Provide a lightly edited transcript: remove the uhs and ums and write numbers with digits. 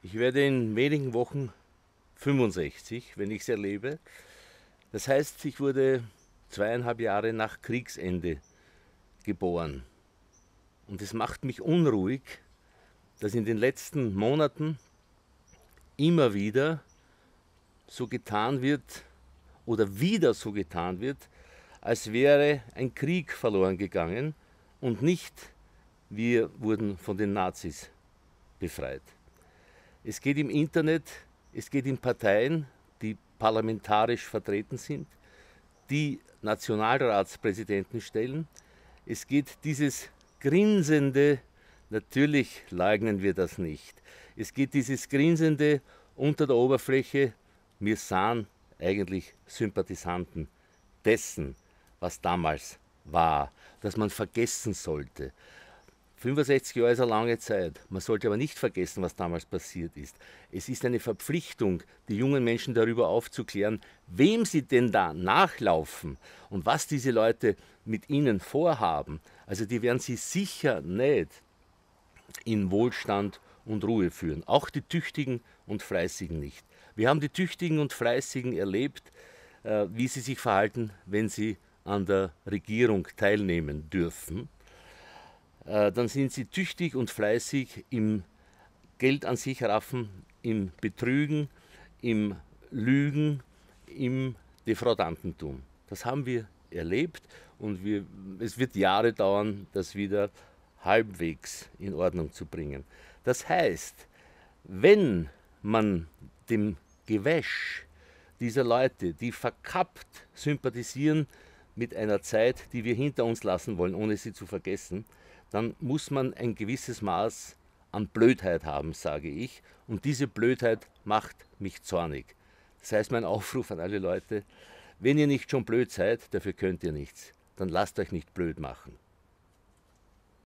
Ich werde in wenigen Wochen 65, wenn ich es erlebe. Das heißt, ich wurde 2,5 Jahre nach Kriegsende geboren. Und es macht mich unruhig, dass in den letzten Monaten immer wieder so getan wird oder wieder so getan wird, als wäre ein Krieg verloren gegangen und nicht wir wurden von den Nazis befreit. Es geht im Internet, es geht in Parteien, die parlamentarisch vertreten sind, die Nationalratspräsidenten stellen. Es geht dieses grinsende, natürlich leugnen wir das nicht, es geht dieses grinsende unter der Oberfläche, wir sahen eigentlich Sympathisanten dessen, was damals war, dass man vergessen sollte. 65 Jahre ist eine lange Zeit. Man sollte aber nicht vergessen, was damals passiert ist. Es ist eine Verpflichtung, die jungen Menschen darüber aufzuklären, wem sie denn da nachlaufen und was diese Leute mit ihnen vorhaben. Also die werden sie sicher nicht in Wohlstand und Ruhe führen. Auch die Tüchtigen und Fleißigen nicht. Wir haben die Tüchtigen und Fleißigen erlebt, wie sie sich verhalten, wenn sie an der Regierung teilnehmen dürfen. Dann sind sie tüchtig und fleißig im Geld an sich raffen, im Betrügen, im Lügen, im Defraudantentum. Das haben wir erlebt und es wird Jahre dauern, das wieder halbwegs in Ordnung zu bringen. Das heißt, wenn man dem Gewäsch dieser Leute, die verkappt sympathisieren mit einer Zeit, die wir hinter uns lassen wollen, ohne sie zu vergessen, dann muss man ein gewisses Maß an Blödheit haben, sage ich. Und diese Blödheit macht mich zornig. Das heißt, mein Aufruf an alle Leute, wenn ihr nicht schon blöd seid, dafür könnt ihr nichts, dann lasst euch nicht blöd machen.